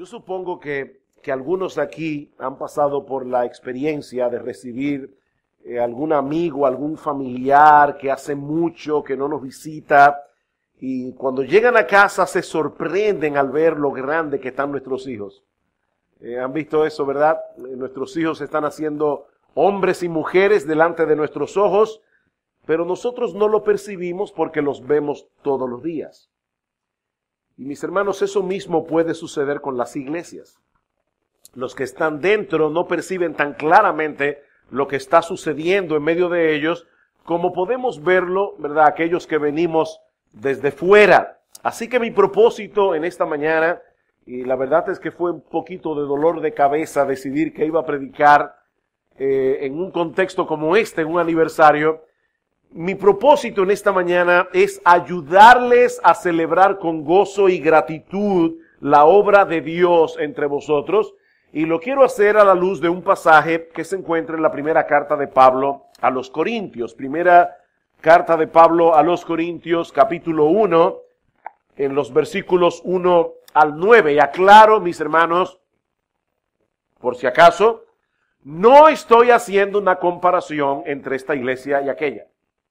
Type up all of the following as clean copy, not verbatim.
Yo supongo que algunos aquí han pasado por la experiencia de recibir algún amigo, algún familiar que hace mucho que no nos visita, y cuando llegan a casa se sorprenden al ver lo grande que están nuestros hijos. ¿Han visto eso, verdad? Nuestros hijos están haciendo hombres y mujeres delante de nuestros ojos, pero nosotros no lo percibimos porque los vemos todos los días. Y mis hermanos, eso mismo puede suceder con las iglesias. Los que están dentro no perciben tan claramente lo que está sucediendo en medio de ellos como podemos verlo, ¿verdad?, aquellos que venimos desde fuera. Así que mi propósito en esta mañana, y la verdad es que fue un poquito de dolor de cabeza decidir que iba a predicar en un contexto como este, en un aniversario. Mi propósito en esta mañana es ayudarles a celebrar con gozo y gratitud la obra de Dios entre vosotros, y lo quiero hacer a la luz de un pasaje que se encuentra en la primera carta de Pablo a los Corintios. Primera carta de Pablo a los Corintios, capítulo 1, en los versículos 1 al 9. Y aclaro, mis hermanos, por si acaso, no estoy haciendo una comparación entre esta iglesia y aquella.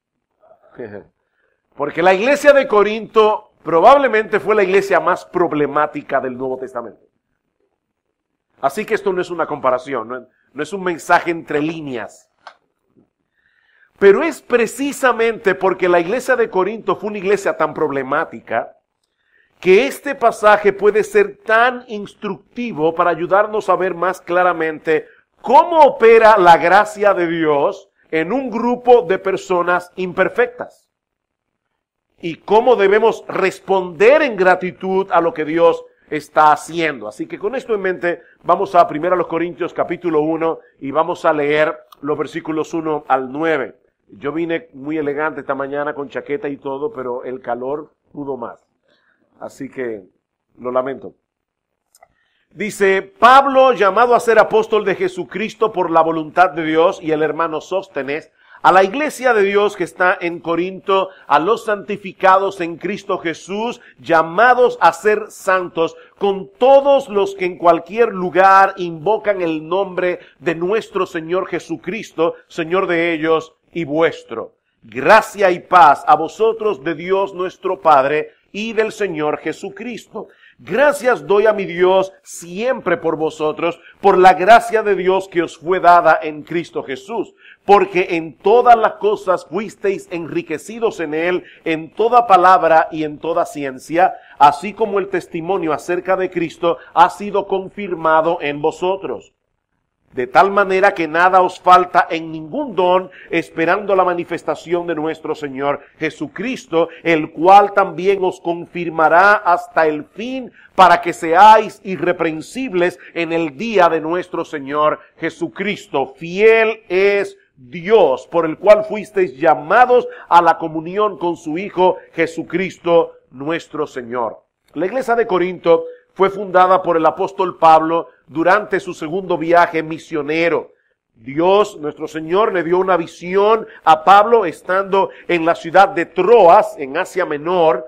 Porque la iglesia de Corinto probablemente fue la iglesia más problemática del Nuevo Testamento. Así que esto no es una comparación, no es un mensaje entre líneas. Pero es precisamente porque la iglesia de Corinto fue una iglesia tan problemática que este pasaje puede ser tan instructivo para ayudarnos a ver más claramente cómo opera la gracia de Dios en un grupo de personas imperfectas y cómo debemos responder en gratitud a lo que Dios está haciendo. Así que con esto en mente vamos a 1 Corintios capítulo 1 y vamos a leer los versículos 1 al 9. Yo vine muy elegante esta mañana con chaqueta y todo, pero el calor pudo más. Así que lo lamento. Dice: Pablo, llamado a ser apóstol de Jesucristo por la voluntad de Dios, y el hermano Sóstenes, a la iglesia de Dios que está en Corinto, a los santificados en Cristo Jesús, llamados a ser santos, con todos los que en cualquier lugar invocan el nombre de nuestro Señor Jesucristo, Señor de ellos y vuestro. Gracia y paz a vosotros de Dios nuestro Padre y del Señor Jesucristo. Gracias doy a mi Dios siempre por vosotros, por la gracia de Dios que os fue dada en Cristo Jesús, porque en todas las cosas fuisteis enriquecidos en Él, en toda palabra y en toda ciencia, así como el testimonio acerca de Cristo ha sido confirmado en vosotros. De tal manera que nada os falta en ningún don, esperando la manifestación de nuestro Señor Jesucristo, el cual también os confirmará hasta el fin, para que seáis irreprensibles en el día de nuestro Señor Jesucristo. Fiel es Dios, por el cual fuisteis llamados a la comunión con su Hijo Jesucristo nuestro Señor. La iglesia de Corinto fue fundada por el apóstol Pablo durante su segundo viaje misionero. Dios, nuestro Señor, le dio una visión a Pablo estando en la ciudad de Troas, en Asia Menor,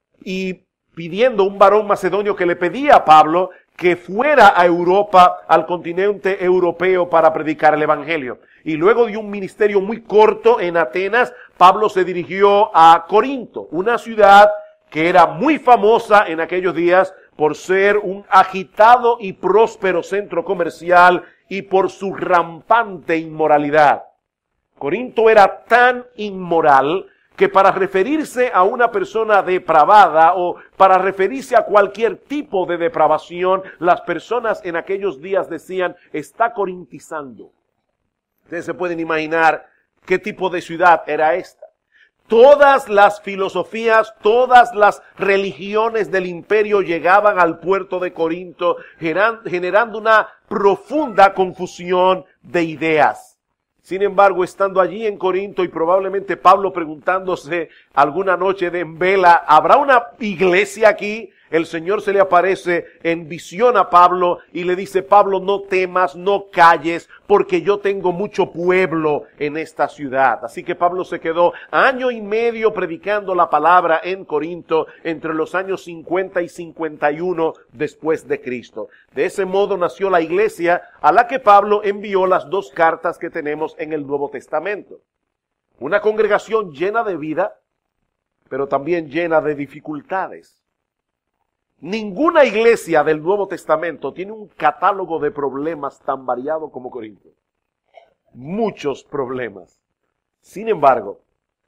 y pidiendo un varón macedonio que le pedía a Pablo que fuera a Europa, al continente europeo, para predicar el evangelio. Y luego de un ministerio muy corto en Atenas, Pablo se dirigió a Corinto, una ciudad que era muy famosa en aquellos días por ser un agitado y próspero centro comercial y por su rampante inmoralidad. Corinto era tan inmoral que para referirse a una persona depravada o para referirse a cualquier tipo de depravación, las personas en aquellos días decían: está corintizando. Ustedes se pueden imaginar qué tipo de ciudad era esta. Todas las filosofías, todas las religiones del imperio llegaban al puerto de Corinto, generando una profunda confusión de ideas. Sin embargo, estando allí en Corinto, y probablemente Pablo preguntándose alguna noche en vela: ¿habrá una iglesia aquí El Señor se le aparece en visión a Pablo y le dice: Pablo, no temas, no calles, porque yo tengo mucho pueblo en esta ciudad. Así que Pablo se quedó 1.5 años predicando la palabra en Corinto entre los años 50 y 51 después de Cristo. De ese modo nació la iglesia a la que Pablo envió las 2 cartas que tenemos en el Nuevo Testamento. Una congregación llena de vida, pero también llena de dificultades. Ninguna iglesia del Nuevo Testamento tiene un catálogo de problemas tan variado como Corinto. Muchos problemas. Sin embargo,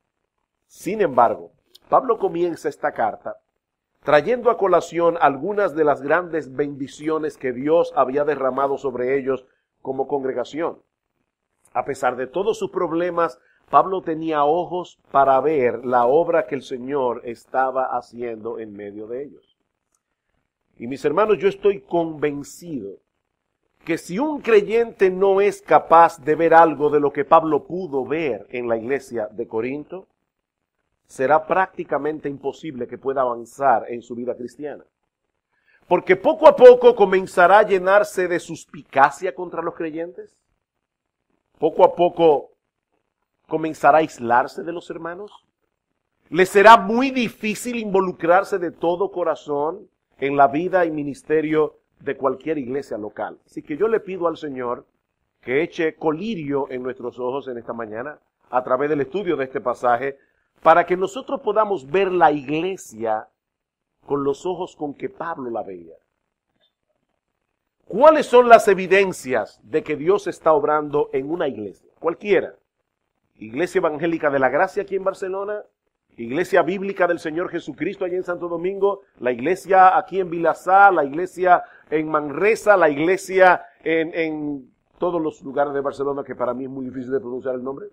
Pablo comienza esta carta trayendo a colación algunas de las grandes bendiciones que Dios había derramado sobre ellos como congregación. A pesar de todos sus problemas, Pablo tenía ojos para ver la obra que el Señor estaba haciendo en medio de ellos. Y mis hermanos, yo estoy convencido que si un creyente no es capaz de ver algo de lo que Pablo pudo ver en la iglesia de Corinto, será prácticamente imposible que pueda avanzar en su vida cristiana. Porque poco a poco comenzará a llenarse de suspicacia contra los creyentes. Poco a poco comenzará a aislarse de los hermanos. Le será muy difícil involucrarse de todo corazón en la vida y ministerio de cualquier iglesia local. Así que yo le pido al Señor que eche colirio en nuestros ojos en esta mañana, a través del estudio de este pasaje, para que nosotros podamos ver la iglesia con los ojos con que Pablo la veía. ¿Cuáles son las evidencias de que Dios está obrando en una iglesia? Cualquiera. Iglesia Evangélica de la Gracia aquí en Barcelona, Iglesia Bíblica del Señor Jesucristo allá en Santo Domingo, la iglesia aquí en Vilassar, la iglesia en Manresa, la iglesia en todos los lugares de Barcelona, que para mí es muy difícil de pronunciar el nombre.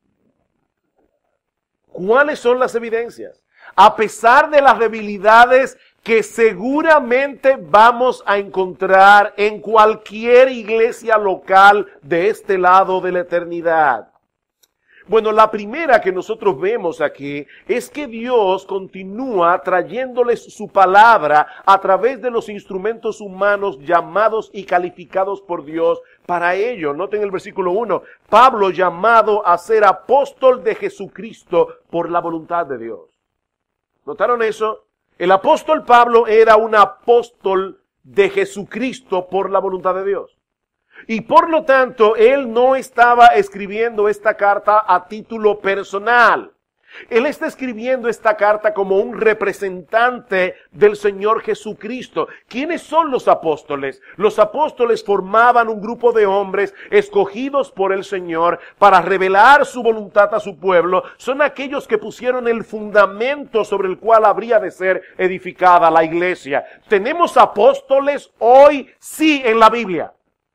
¿Cuáles son las evidencias? A pesar de las debilidades que seguramente vamos a encontrar en cualquier iglesia local de este lado de la eternidad. Bueno, la primera que nosotros vemos aquí es que Dios continúa trayéndoles su palabra a través de los instrumentos humanos llamados y calificados por Dios para ello. Noten el versículo 1, Pablo llamado a ser apóstol de Jesucristo por la voluntad de Dios. ¿Notaron eso? El apóstol Pablo era un apóstol de Jesucristo por la voluntad de Dios. Y por lo tanto, él no estaba escribiendo esta carta a título personal. Él está escribiendo esta carta como un representante del Señor Jesucristo. ¿Quiénes son los apóstoles? Los apóstoles formaban un grupo de hombres escogidos por el Señor para revelar su voluntad a su pueblo. Son aquellos que pusieron el fundamento sobre el cual habría de ser edificada la iglesia. ¿Tenemos apóstoles hoy? Sí, en la Biblia.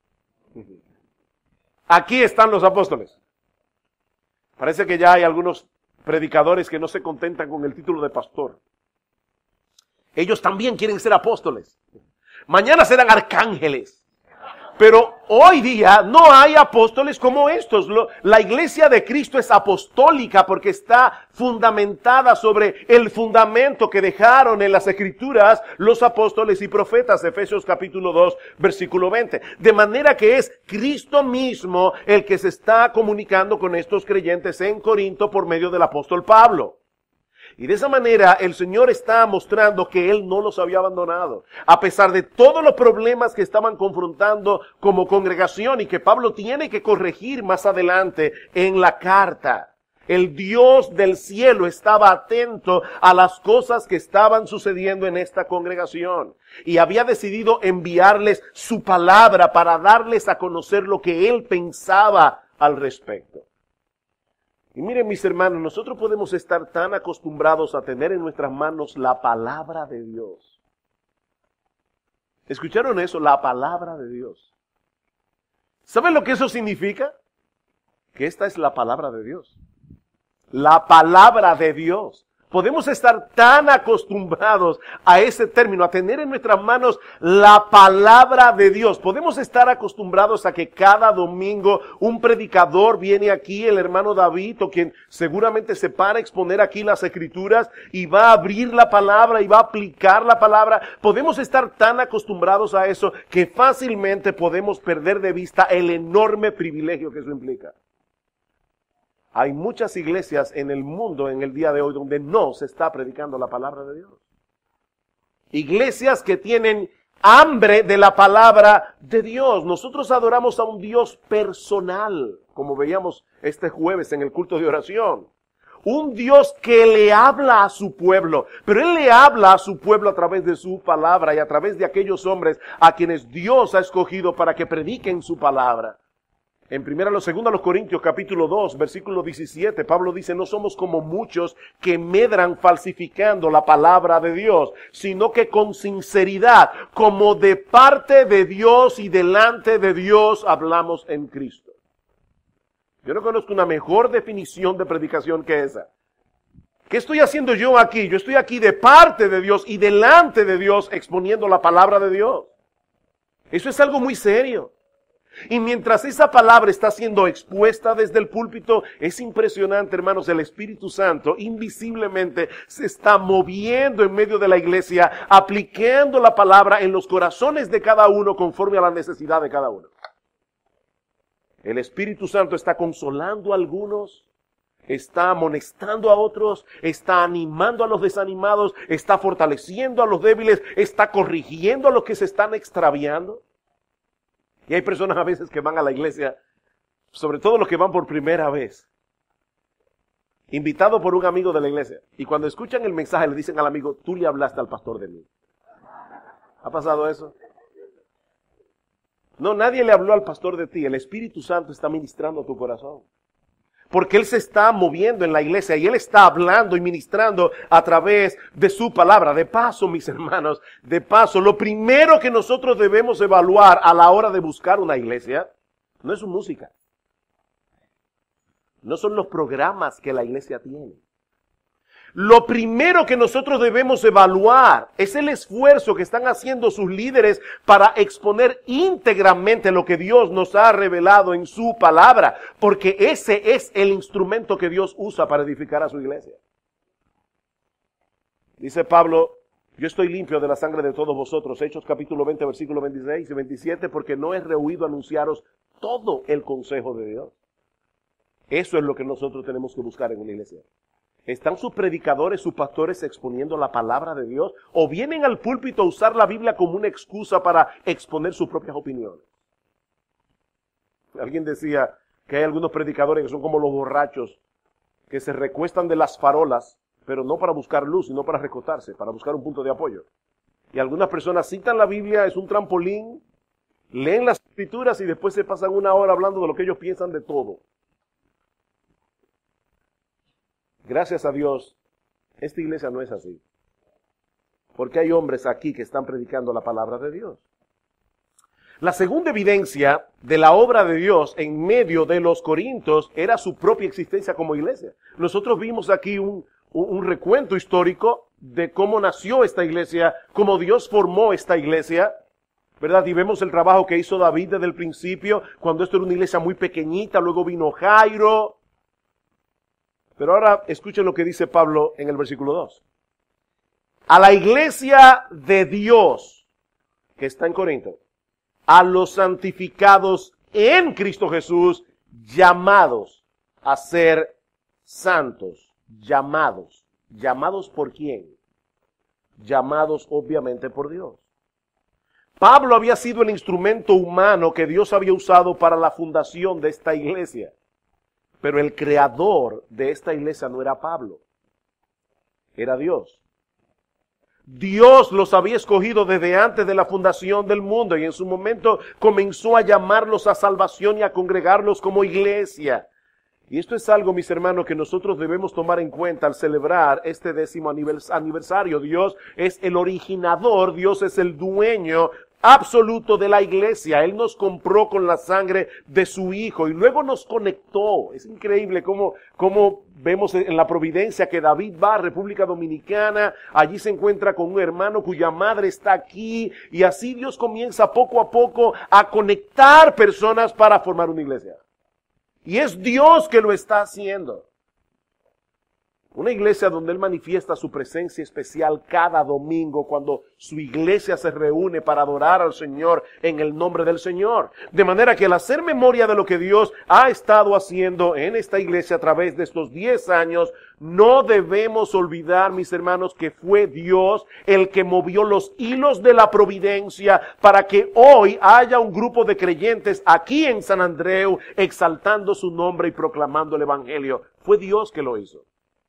Aquí están los apóstoles. Parece que ya hay algunos predicadores que no se contentan con el título de pastor. Ellos también quieren ser apóstoles. Mañana serán arcángeles. Pero hoy día no hay apóstoles como estos. La iglesia de Cristo es apostólica porque está fundamentada sobre el fundamento que dejaron en las Escrituras los apóstoles y profetas. Efesios capítulo 2, versículo 20. De manera que es Cristo mismo el que se está comunicando con estos creyentes en Corinto por medio del apóstol Pablo. Y de esa manera el Señor está mostrando que Él no los había abandonado. A pesar de todos los problemas que estaban confrontando como congregación y que Pablo tiene que corregir más adelante en la carta. El Dios del cielo estaba atento a las cosas que estaban sucediendo en esta congregación. Y había decidido enviarles su palabra para darles a conocer lo que Él pensaba al respecto. Y miren, mis hermanos, nosotros podemos estar tan acostumbrados a tener en nuestras manos la palabra de Dios. ¿Escucharon eso? La palabra de Dios. ¿Saben lo que eso significa? Que esta es la palabra de Dios. La palabra de Dios. Podemos estar tan acostumbrados a ese término, a tener en nuestras manos la palabra de Dios. Podemos estar acostumbrados a que cada domingo un predicador viene aquí, el hermano David, o quien seguramente se para a exponer aquí las escrituras y va a abrir la palabra y va a aplicar la palabra. Podemos estar tan acostumbrados a eso que fácilmente podemos perder de vista el enorme privilegio que eso implica. Hay muchas iglesias en el mundo en el día de hoy donde no se está predicando la palabra de Dios. Iglesias que tienen hambre de la palabra de Dios. Nosotros adoramos a un Dios personal, como veíamos este jueves en el culto de oración. Un Dios que le habla a su pueblo, pero Él le habla a su pueblo a través de su palabra y a través de aquellos hombres a quienes Dios ha escogido para que prediquen su palabra. En 2 Corintios capítulo 2, versículo 17, Pablo dice, no somos como muchos que medran falsificando la palabra de Dios, sino que con sinceridad, como de parte de Dios y delante de Dios, hablamos en Cristo. Yo no conozco una mejor definición de predicación que esa. ¿Qué estoy haciendo yo aquí? Yo estoy aquí de parte de Dios y delante de Dios exponiendo la palabra de Dios. Eso es algo muy serio. Y mientras esa palabra está siendo expuesta desde el púlpito, es impresionante, hermanos, el Espíritu Santo invisiblemente se está moviendo en medio de la iglesia, aplicando la palabra en los corazones de cada uno conforme a la necesidad de cada uno. El Espíritu Santo está consolando a algunos, está amonestando a otros, está animando a los desanimados, está fortaleciendo a los débiles, está corrigiendo a los que se están extraviando. Y hay personas a veces que van a la iglesia, sobre todo los que van por primera vez, invitados por un amigo de la iglesia. Y cuando escuchan el mensaje le dicen al amigo, tú le hablaste al pastor de mí. ¿Ha pasado eso? No, nadie le habló al pastor de ti. El Espíritu Santo está ministrando a tu corazón. Porque Él se está moviendo en la iglesia y Él está hablando y ministrando a través de su palabra. De paso, mis hermanos, de paso, lo primero que nosotros debemos evaluar a la hora de buscar una iglesia no es su música. No son los programas que la iglesia tiene. Lo primero que nosotros debemos evaluar es el esfuerzo que están haciendo sus líderes para exponer íntegramente lo que Dios nos ha revelado en su palabra, porque ese es el instrumento que Dios usa para edificar a su iglesia. Dice Pablo, yo estoy limpio de la sangre de todos vosotros, Hechos capítulo 20, versículo 26 y 27, porque no he rehuido anunciaros todo el consejo de Dios. Eso es lo que nosotros tenemos que buscar en una iglesia. ¿Están sus predicadores, sus pastores exponiendo la palabra de Dios? ¿O vienen al púlpito a usar la Biblia como una excusa para exponer sus propias opiniones? Alguien decía que hay algunos predicadores que son como los borrachos, que se recuestan de las farolas, pero no para buscar luz, sino para recostarse, para buscar un punto de apoyo. Y algunas personas citan la Biblia, es un trampolín, leen las escrituras y después se pasan una hora hablando de lo que ellos piensan de todo. Gracias a Dios, esta iglesia no es así. Porque hay hombres aquí que están predicando la palabra de Dios. La segunda evidencia de la obra de Dios en medio de los corintios era su propia existencia como iglesia. Nosotros vimos aquí un recuento histórico de cómo nació esta iglesia, cómo Dios formó esta iglesia, ¿verdad? Y vemos el trabajo que hizo David desde el principio, cuando esto era una iglesia muy pequeñita, luego vino Jairo. Pero ahora escuchen lo que dice Pablo en el versículo 2. A la iglesia de Dios que está en Corinto, a los santificados en Cristo Jesús, llamados a ser santos. Llamados. ¿Llamados por quién? Llamados obviamente por Dios. Pablo había sido el instrumento humano que Dios había usado para la fundación de esta iglesia. Pero el creador de esta iglesia no era Pablo, era Dios. Dios los había escogido desde antes de la fundación del mundo y en su momento comenzó a llamarlos a salvación y a congregarlos como iglesia. Y esto es algo, mis hermanos, que nosotros debemos tomar en cuenta al celebrar este 10º aniversario. Dios es el originador, Dios es el dueño absoluto de la iglesia. Él nos compró con la sangre de su Hijo y luego nos conectó. Es increíble cómo vemos en la providencia que David va a República Dominicana, allí se encuentra con un hermano cuya madre está aquí y así Dios comienza poco a poco a conectar personas para formar una iglesia. Y es Dios que lo está haciendo. Una iglesia donde Él manifiesta su presencia especial cada domingo cuando su iglesia se reúne para adorar al Señor en el nombre del Señor. De manera que al hacer memoria de lo que Dios ha estado haciendo en esta iglesia a través de estos 10 años, no debemos olvidar, mis hermanos, que fue Dios el que movió los hilos de la providencia para que hoy haya un grupo de creyentes aquí en San Andreu exaltando su nombre y proclamando el Evangelio. Fue Dios que lo hizo.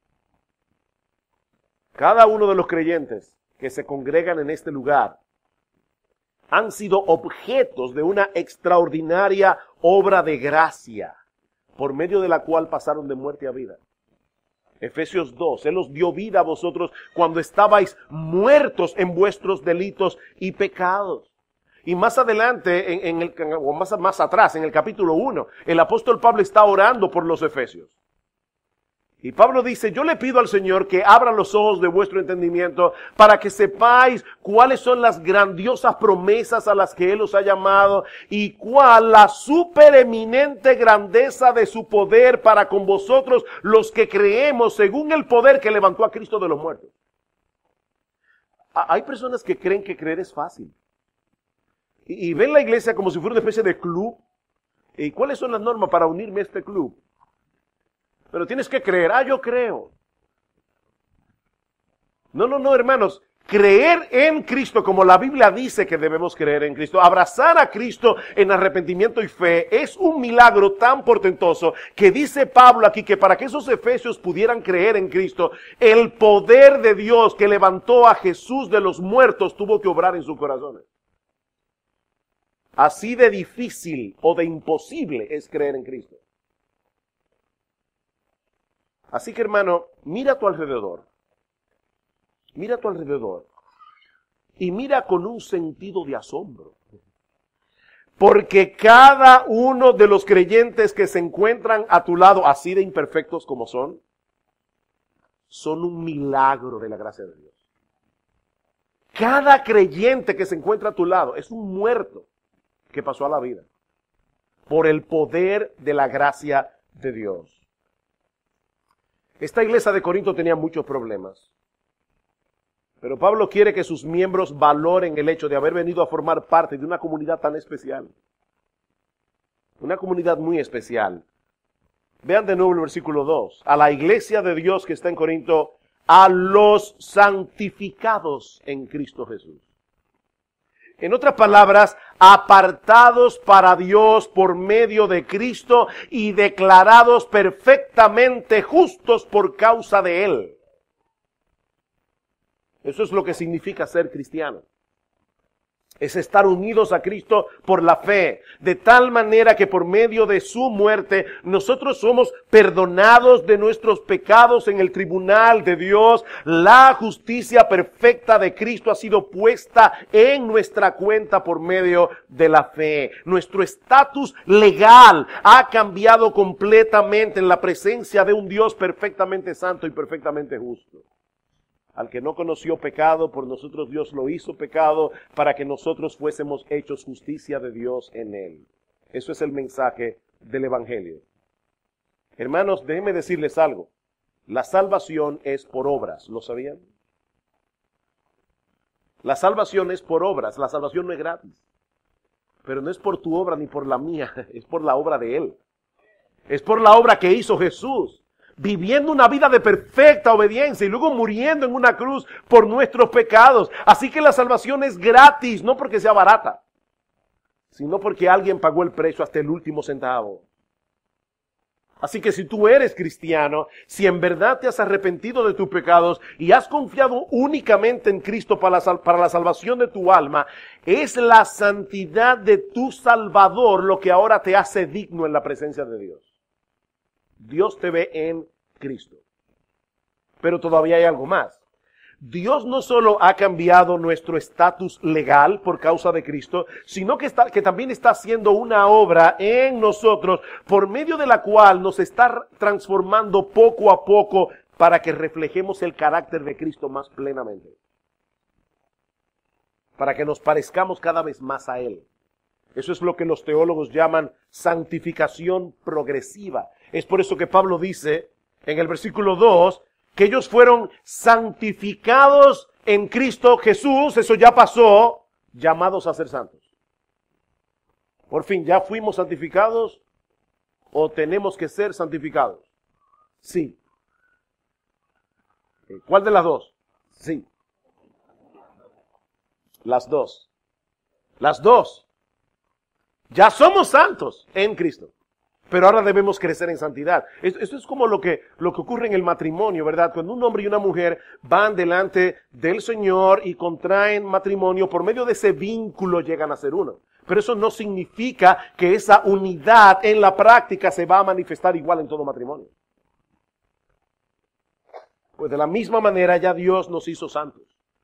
Cada uno de los creyentes que se congregan en este lugar han sido objetos de una extraordinaria obra de gracia, por medio de la cual pasaron de muerte a vida. Efesios 2, Él os dio vida a vosotros cuando estabais muertos en vuestros delitos y pecados. Y más adelante, más atrás, en el capítulo 1, el apóstol Pablo está orando por los efesios. Y Pablo dice, yo le pido al Señor que abra los ojos de vuestro entendimiento para que sepáis cuáles son las grandiosas promesas a las que Él os ha llamado y cuál la supereminente grandeza de su poder para con vosotros los que creemos según el poder que levantó a Cristo de los muertos. Hay personas que creen que creer es fácil. Y ven la iglesia como si fuera una especie de club. ¿Y cuáles son las normas para unirme a este club? Pero tienes que creer. Yo creo. No, hermanos. Creer en Cristo como la Biblia dice que debemos creer en Cristo, abrazar a Cristo en arrepentimiento y fe, es un milagro tan portentoso que dice Pablo aquí que para que esos efesios pudieran creer en Cristo, el poder de Dios que levantó a Jesús de los muertos tuvo que obrar en sus corazones. Así de difícil o de imposible es creer en Cristo. Así que, hermano, mira a tu alrededor. Mira a tu alrededor. Y mira con un sentido de asombro. Porque cada uno de los creyentes que se encuentran a tu lado, así de imperfectos como son un milagro de la gracia de Dios. Cada creyente que se encuentra a tu lado es un muerto que pasó a la vida. Por el poder de la gracia de Dios. Esta iglesia de Corinto tenía muchos problemas. Pero Pablo quiere que sus miembros valoren el hecho de haber venido a formar parte de una comunidad tan especial. Una comunidad muy especial. Vean de nuevo el versículo 2. A la iglesia de Dios que está en Corinto, a los santificados en Cristo Jesús. En otras palabras, apartados para Dios por medio de Cristo y declarados perfectamente justos por causa de Él. Eso es lo que significa ser cristiano. Es estar unidos a Cristo por la fe, de tal manera que por medio de su muerte nosotros somos perdonados de nuestros pecados en el tribunal de Dios. La justicia perfecta de Cristo ha sido puesta en nuestra cuenta por medio de la fe. Nuestro estatus legal ha cambiado completamente en la presencia de un Dios perfectamente santo y perfectamente justo. Al que no conoció pecado, por nosotros Dios lo hizo pecado para que nosotros fuésemos hechos justicia de Dios en Él. Eso es el mensaje del Evangelio. Hermanos, déjenme decirles algo. La salvación es por obras, ¿lo sabían? La salvación es por obras, la salvación no es gratis. Pero no es por tu obra ni por la mía, es por la obra de Él. Es por la obra que hizo Jesús. Viviendo una vida de perfecta obediencia y luego muriendo en una cruz por nuestros pecados. Así que la salvación es gratis, no porque sea barata, sino porque alguien pagó el precio hasta el último centavo. Así que si tú eres cristiano, si en verdad te has arrepentido de tus pecados y has confiado únicamente en Cristo para la salvación de tu alma, es la santidad de tu Salvador lo que ahora te hace digno en la presencia de Dios. Dios te ve en Cristo. Pero todavía hay algo más. Dios no solo ha cambiado nuestro estatus legal por causa de Cristo, sino que también está haciendo una obra en nosotros por medio de la cual nos está transformando poco a poco para que reflejemos el carácter de Cristo más plenamente. Para que nos parezcamos cada vez más a Él. Eso es lo que los teólogos llaman santificación progresiva. Es por eso que Pablo dice en el versículo 2 que ellos fueron santificados en Cristo Jesús, eso ya pasó, llamados a ser santos. Por fin, ¿ya fuimos santificados o tenemos que ser santificados? Sí. ¿Cuál de las dos? Sí. Las dos. Las dos. Ya somos santos en Cristo. Pero ahora debemos crecer en santidad. Esto es como lo que ocurre en el matrimonio, ¿verdad? Cuando un hombre y una mujer van delante del Señor y contraen matrimonio, por medio de ese vínculo llegan a ser uno. Pero eso no significa que esa unidad en la práctica se va a manifestar igual en todo matrimonio. Pues de la misma manera ya Dios nos hizo santos.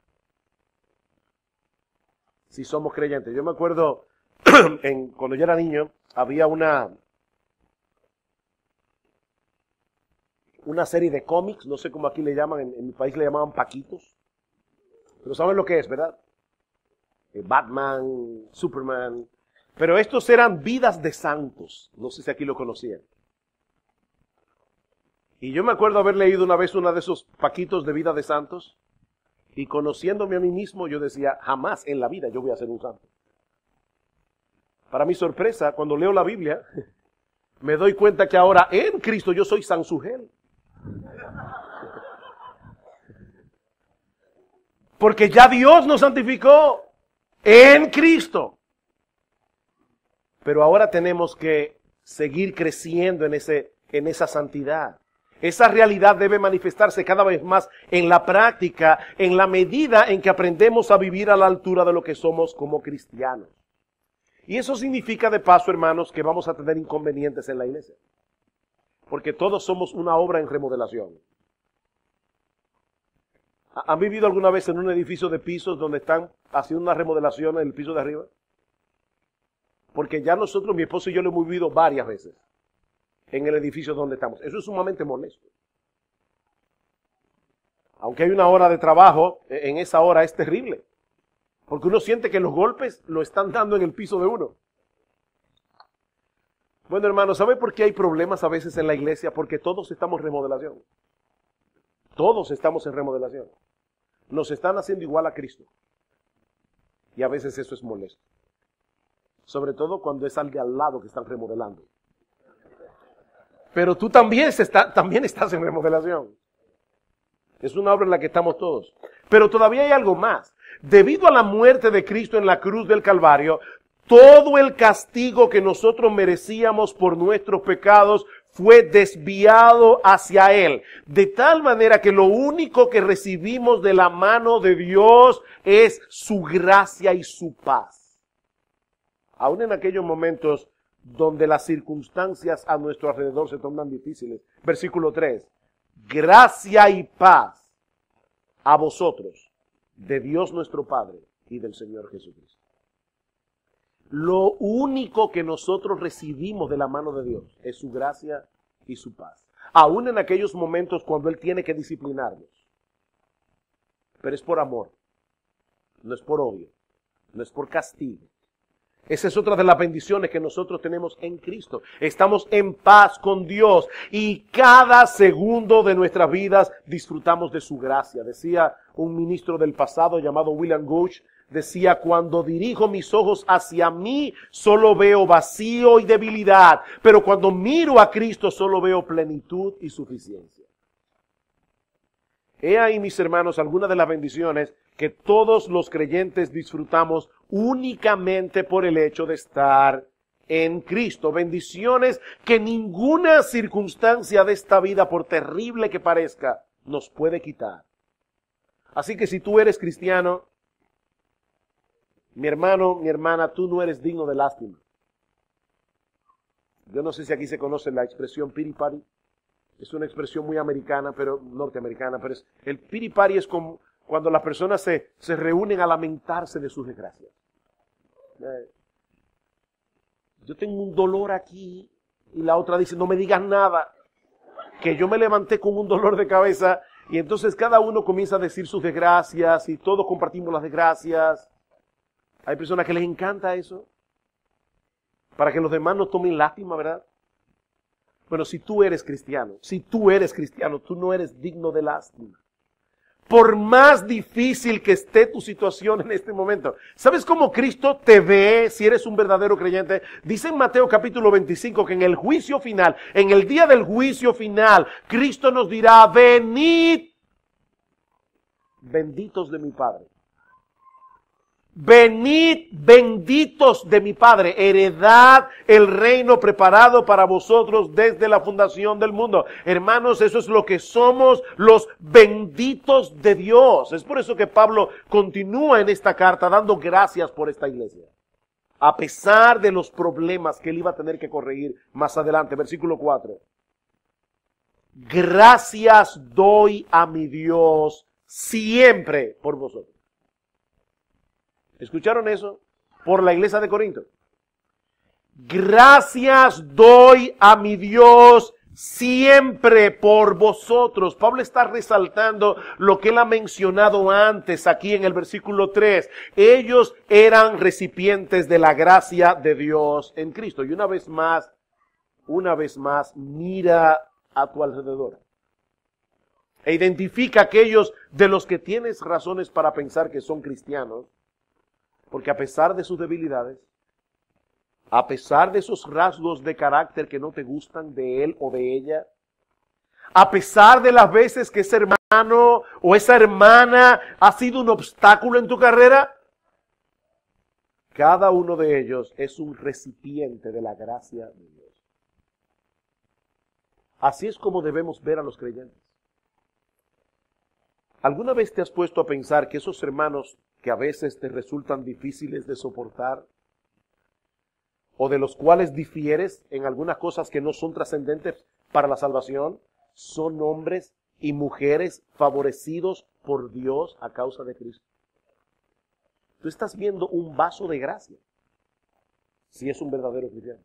Si somos creyentes. Yo me acuerdo, cuando yo era niño, había una serie de cómics, no sé cómo aquí le llaman, en mi país le llamaban Paquitos. Pero saben lo que es, ¿verdad? Batman, Superman. Pero estos eran vidas de santos. No sé si aquí lo conocían. Y yo me acuerdo haber leído una vez uno de esos Paquitos de vida de santos. Y conociéndome a mí mismo, yo decía, jamás en la vida yo voy a ser un santo. Para mi sorpresa, cuando leo la Biblia, me doy cuenta que ahora en Cristo yo soy San Sugel. Porque ya Dios nos santificó en Cristo. Pero ahora tenemos que seguir creciendo en esa santidad. Esa realidad debe manifestarse cada vez más en la práctica, en la medida en que aprendemos a vivir a la altura de lo que somos como cristianos. Y eso significa de paso, hermanos, que vamos a tener inconvenientes en la iglesia. Porque todos somos una obra en remodelación. ¿Han vivido alguna vez en un edificio de pisos donde están haciendo una remodelación en el piso de arriba? Porque ya nosotros, mi esposo y yo, lo hemos vivido varias veces en el edificio donde estamos. Eso es sumamente molesto. Aunque hay una hora de trabajo, en esa hora es terrible. Porque uno siente que los golpes lo están dando en el piso de uno. Bueno, hermano, ¿sabe por qué hay problemas a veces en la iglesia? Porque todos estamos en remodelación. Todos estamos en remodelación. Nos están haciendo igual a Cristo. Y a veces eso es molesto. Sobre todo cuando es alguien al lado que están remodelando. Pero tú también estás en remodelación. Es una obra en la que estamos todos. Pero todavía hay algo más. Debido a la muerte de Cristo en la cruz del Calvario, todo el castigo que nosotros merecíamos por nuestros pecados fue desviado hacia Él. De tal manera que lo único que recibimos de la mano de Dios es su gracia y su paz. Aún en aquellos momentos donde las circunstancias a nuestro alrededor se tornan difíciles. Versículo 3. Gracia y paz a vosotros, de Dios nuestro Padre y del Señor Jesucristo. Lo único que nosotros recibimos de la mano de Dios es su gracia y su paz. Aún en aquellos momentos cuando Él tiene que disciplinarnos. Pero es por amor, no es por odio, no es por castigo. Esa es otra de las bendiciones que nosotros tenemos en Cristo. Estamos en paz con Dios y cada segundo de nuestras vidas disfrutamos de su gracia. Decía un ministro del pasado llamado William Gooch, decía, cuando dirijo mis ojos hacia mí, solo veo vacío y debilidad, pero cuando miro a Cristo solo veo plenitud y suficiencia. He ahí, mis hermanos, algunas de las bendiciones que todos los creyentes disfrutamos únicamente por el hecho de estar en Cristo. Bendiciones que ninguna circunstancia de esta vida, por terrible que parezca, nos puede quitar. Así que si tú eres cristiano, mi hermano, mi hermana, tú no eres digno de lástima. Yo no sé si aquí se conoce la expresión pity party. Es una expresión muy americana, pero norteamericana, pero el pity party es como cuando las personas se reúnen a lamentarse de sus desgracias. Yo tengo un dolor aquí y la otra dice, no me digas nada, que yo me levanté con un dolor de cabeza. Y entonces cada uno comienza a decir sus desgracias y todos compartimos las desgracias. Hay personas que les encanta eso, para que los demás no tomen lástima, ¿verdad? Bueno, si tú eres cristiano, tú no eres digno de lástima. Por más difícil que esté tu situación en este momento. ¿Sabes cómo Cristo te ve si eres un verdadero creyente? Dice en Mateo capítulo 25 que en el juicio final, en el día del juicio final, Cristo nos dirá, venid, benditos de mi Padre. Venid, benditos de mi Padre, heredad el reino preparado para vosotros desde la fundación del mundo. Hermanos, eso es lo que somos, los benditos de Dios. Es por eso que Pablo continúa en esta carta dando gracias por esta iglesia. A pesar de los problemas que él iba a tener que corregir más adelante. Versículo 4. Gracias doy a mi Dios siempre por vosotros. ¿Escucharon eso? Por la iglesia de Corinto. Gracias doy a mi Dios siempre por vosotros. Pablo está resaltando lo que él ha mencionado antes aquí en el versículo 3. Ellos eran recipientes de la gracia de Dios en Cristo. Y una vez más, mira a tu alrededor. E identifica aquellos de los que tienes razones para pensar que son cristianos. Porque a pesar de sus debilidades, a pesar de esos rasgos de carácter que no te gustan de él o de ella, a pesar de las veces que ese hermano o esa hermana ha sido un obstáculo en tu carrera, cada uno de ellos es un recipiente de la gracia de Dios. Así es como debemos ver a los creyentes. ¿Alguna vez te has puesto a pensar que esos hermanos que a veces te resultan difíciles de soportar, o de los cuales difieres en algunas cosas que no son trascendentes para la salvación, son hombres y mujeres favorecidos por Dios a causa de Cristo? Tú estás viendo un vaso de gracia, si es un verdadero cristiano.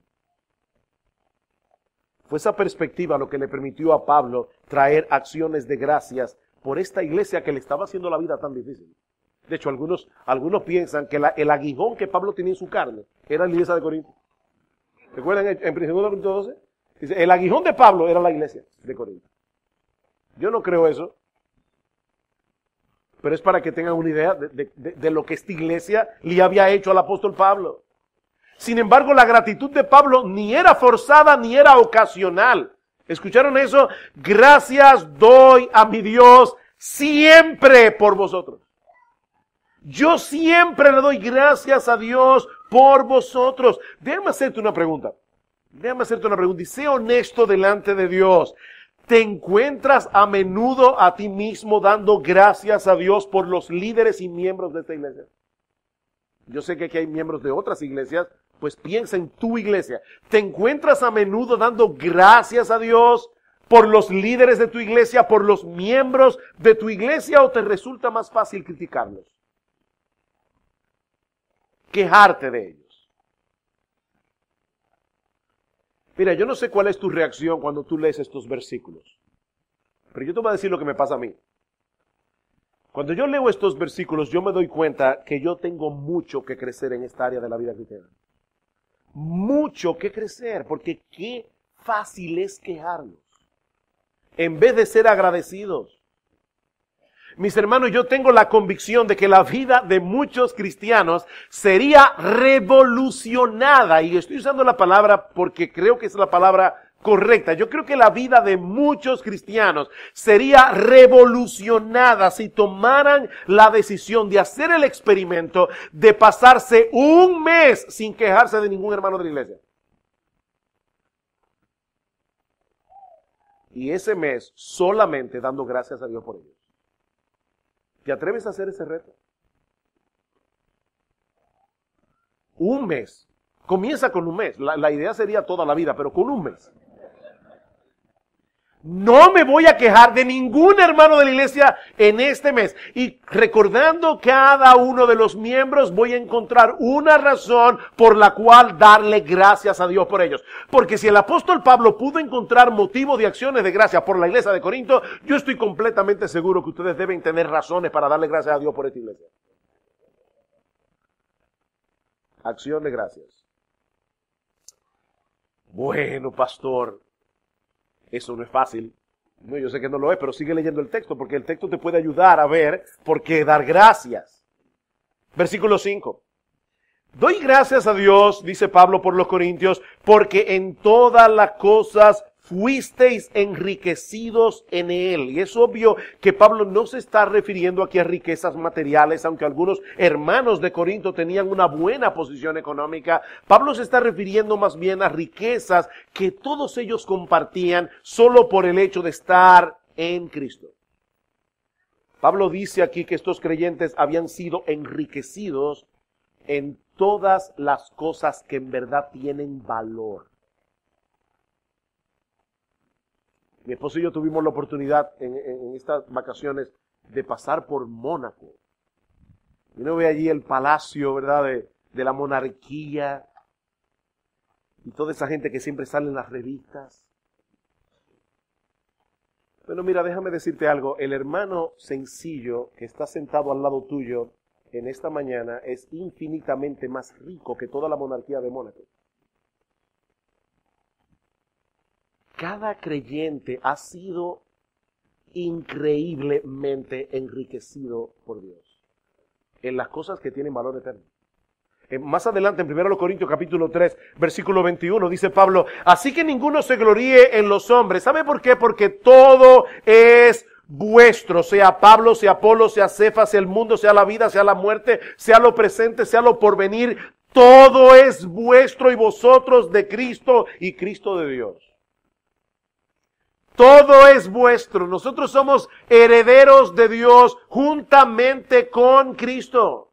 Fue esa perspectiva lo que le permitió a Pablo traer acciones de gracias por esta iglesia que le estaba haciendo la vida tan difícil. De hecho, algunos piensan que el aguijón que Pablo tenía en su carne era la iglesia de Corinto. ¿Recuerdan en 2 Corintios 12? Dice, el aguijón de Pablo era la iglesia de Corinto. Yo no creo eso. Pero es para que tengan una idea de lo que esta iglesia le había hecho al apóstol Pablo. Sin embargo, la gratitud de Pablo ni era forzada ni era ocasional. ¿Escucharon eso? Gracias doy a mi Dios siempre por vosotros. Yo siempre le doy gracias a Dios por vosotros. Déjame hacerte una pregunta. Y sé honesto delante de Dios. ¿Te encuentras a menudo a ti mismo dando gracias a Dios por los líderes y miembros de esta iglesia? Yo sé que aquí hay miembros de otras iglesias, pues piensa en tu iglesia. ¿Te encuentras a menudo dando gracias a Dios por los líderes de tu iglesia, por los miembros de tu iglesia, o te resulta más fácil criticarlos? Quejarte de ellos. Mira, yo no sé cuál es tu reacción cuando tú lees estos versículos, pero yo te voy a decir lo que me pasa a mí. Cuando yo leo estos versículos, yo me doy cuenta que yo tengo mucho que crecer en esta área de la vida cristiana. Mucho que crecer, porque qué fácil es quejarnos, en vez de ser agradecidos. Mis hermanos, yo tengo la convicción de que la vida de muchos cristianos sería revolucionada, y estoy usando la palabra porque creo que es la palabra correcta. Yo creo que la vida de muchos cristianos sería revolucionada si tomaran la decisión de hacer el experimento de pasarse un mes sin quejarse de ningún hermano de la iglesia. Y ese mes solamente dando gracias a Dios por ellos. ¿Te atreves a hacer ese reto? Un mes. Comienza con un mes. La idea sería toda la vida, pero con un mes. No me voy a quejar de ningún hermano de la iglesia en este mes. Y recordando cada uno de los miembros, voy a encontrar una razón por la cual darle gracias a Dios por ellos. Porque si el apóstol Pablo pudo encontrar motivo de acciones de gracia por la iglesia de Corinto, yo estoy completamente seguro que ustedes deben tener razones para darle gracias a Dios por esta iglesia. Acción de gracias. Bueno, pastor, eso no es fácil. No, yo sé que no lo es, pero sigue leyendo el texto, porque el texto te puede ayudar a ver por qué dar gracias. Versículo 5. Doy gracias a Dios, dice Pablo por los Corintios, porque en todas las cosas fuisteis enriquecidos en Él. Y es obvio que Pablo no se está refiriendo aquí a riquezas materiales, aunque algunos hermanos de Corinto tenían una buena posición económica. Pablo se está refiriendo más bien a riquezas que todos ellos compartían solo por el hecho de estar en Cristo. Pablo dice aquí que estos creyentes habían sido enriquecidos en todas las cosas que en verdad tienen valor. Mi esposo y yo tuvimos la oportunidad en estas vacaciones de pasar por Mónaco. Y uno ve allí el palacio, ¿verdad?, de la monarquía. Y toda esa gente que siempre sale en las revistas. Bueno, mira, déjame decirte algo. El hermano sencillo que está sentado al lado tuyo en esta mañana es infinitamente más rico que toda la monarquía de Mónaco. Cada creyente ha sido increíblemente enriquecido por Dios en las cosas que tienen valor eterno. Más adelante, en 1 Corintios capítulo 3, versículo 21, dice Pablo, así que ninguno se gloríe en los hombres. ¿Sabe por qué? Porque todo es vuestro, sea Pablo, sea Apolo, sea Cefas, sea el mundo, sea la vida, sea la muerte, sea lo presente, sea lo porvenir. Todo es vuestro y vosotros de Cristo y Cristo de Dios. Todo es vuestro. Nosotros somos herederos de Dios juntamente con Cristo.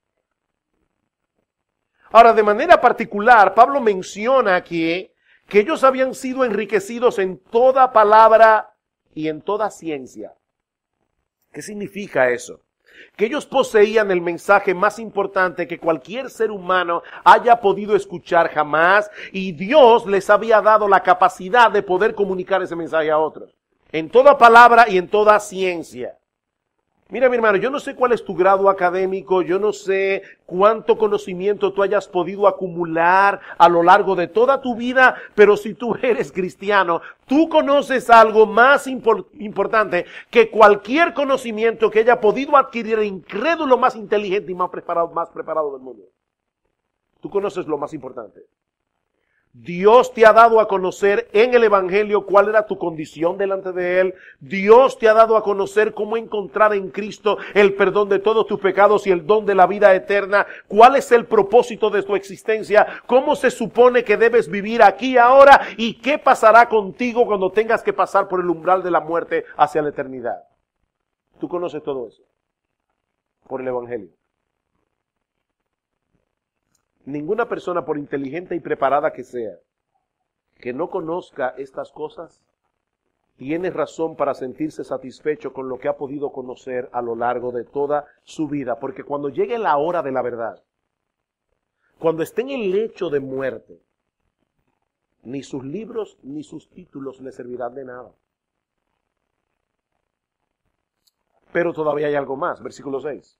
Ahora, de manera particular, Pablo menciona aquí que ellos habían sido enriquecidos en toda palabra y en toda ciencia. ¿Qué significa eso? Que ellos poseían el mensaje más importante que cualquier ser humano haya podido escuchar jamás, y Dios les había dado la capacidad de poder comunicar ese mensaje a otros. En toda palabra y en toda ciencia. Mira, mi hermano, yo no sé cuál es tu grado académico, yo no sé cuánto conocimiento tú hayas podido acumular a lo largo de toda tu vida, pero si tú eres cristiano, tú conoces algo más importante que cualquier conocimiento que haya podido adquirir el incrédulo más inteligente y más preparado del mundo. Tú conoces lo más importante. Dios te ha dado a conocer en el Evangelio cuál era tu condición delante de Él. Dios te ha dado a conocer cómo encontrar en Cristo el perdón de todos tus pecados y el don de la vida eterna. ¿Cuál es el propósito de tu existencia? ¿Cómo se supone que debes vivir aquí ahora? ¿Y qué pasará contigo cuando tengas que pasar por el umbral de la muerte hacia la eternidad? Tú conoces todo eso por el Evangelio. Ninguna persona, por inteligente y preparada que sea, que no conozca estas cosas, tiene razón para sentirse satisfecho con lo que ha podido conocer a lo largo de toda su vida. Porque cuando llegue la hora de la verdad, cuando esté en el lecho de muerte, ni sus libros ni sus títulos le servirán de nada. Pero todavía hay algo más, versículo 6.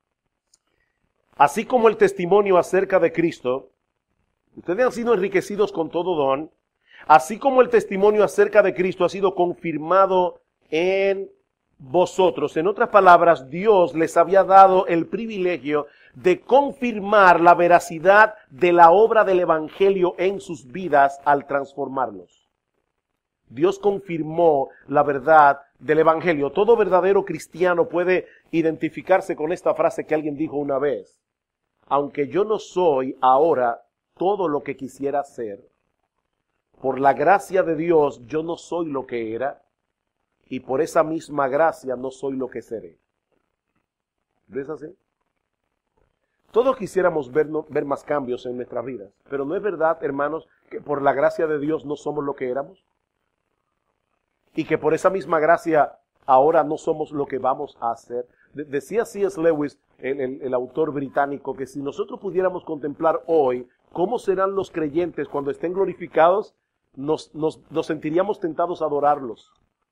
Así como el testimonio acerca de Cristo, ustedes han sido enriquecidos con todo don, así como el testimonio acerca de Cristo ha sido confirmado en vosotros. En otras palabras, Dios les había dado el privilegio de confirmar la veracidad de la obra del Evangelio en sus vidas al transformarlos. Dios confirmó la verdad del Evangelio. Todo verdadero cristiano puede identificarse con esta frase que alguien dijo una vez. Aunque yo no soy ahora todo lo que quisiera ser, por la gracia de Dios yo no soy lo que era, y por esa misma gracia no soy lo que seré. ¿No es así? Todos quisiéramos ver más cambios en nuestras vidas, pero ¿no es verdad, hermanos, que por la gracia de Dios no somos lo que éramos? y que por esa misma gracia ahora no somos lo que vamos a hacer. Decía C.S. Lewis, el autor británico, que si nosotros pudiéramos contemplar hoy cómo serán los creyentes cuando estén glorificados, nos sentiríamos tentados a adorarlos.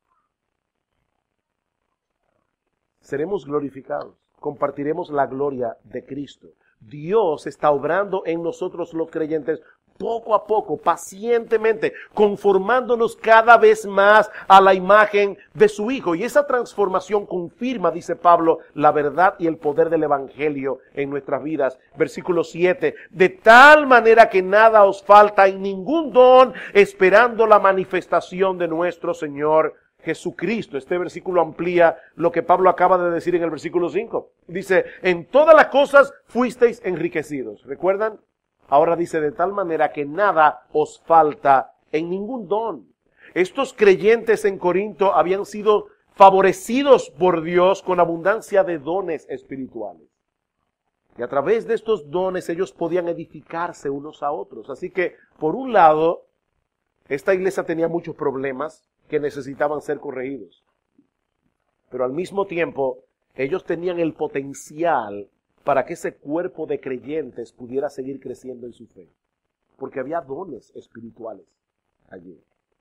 Seremos glorificados, compartiremos la gloria de Cristo. Dios está obrando en nosotros los creyentes poco a poco, pacientemente, conformándonos cada vez más a la imagen de su Hijo. Y esa transformación confirma, dice Pablo, la verdad y el poder del Evangelio en nuestras vidas. Versículo 7, de tal manera que nada os falta en ningún don, esperando la manifestación de nuestro Señor Jesucristo. Este versículo amplía lo que Pablo acaba de decir en el versículo 5. Dice, en todas las cosas fuisteis enriquecidos. ¿Recuerdan? Ahora dice, de tal manera que nada os falta en ningún don. Estos creyentes en Corinto habían sido favorecidos por Dios con abundancia de dones espirituales. Y a través de estos dones ellos podían edificarse unos a otros. Así que, por un lado, esta iglesia tenía muchos problemas que necesitaban ser corregidos. Pero al mismo tiempo, ellos tenían el potencial para que ese cuerpo de creyentes pudiera seguir creciendo en su fe. Porque había dones espirituales allí.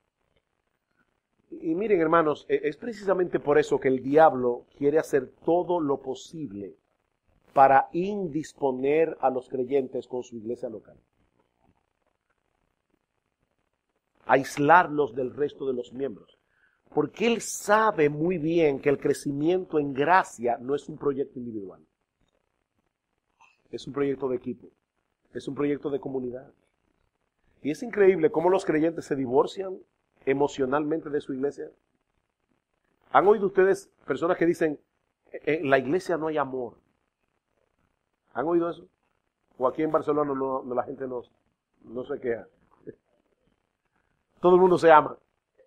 Y miren, hermanos, es precisamente por eso que el diablo quiere hacer todo lo posible para indisponer a los creyentes con su iglesia local. Aislarlos del resto de los miembros. Porque él sabe muy bien que el crecimiento en gracia no es un proyecto individual. Es un proyecto de equipo. Es un proyecto de comunidad. Y es increíble cómo los creyentes se divorcian emocionalmente de su iglesia. ¿Han oído ustedes personas que dicen, en la iglesia no hay amor? ¿Han oído eso? O aquí en Barcelona la gente no se queja. Todo el mundo se ama.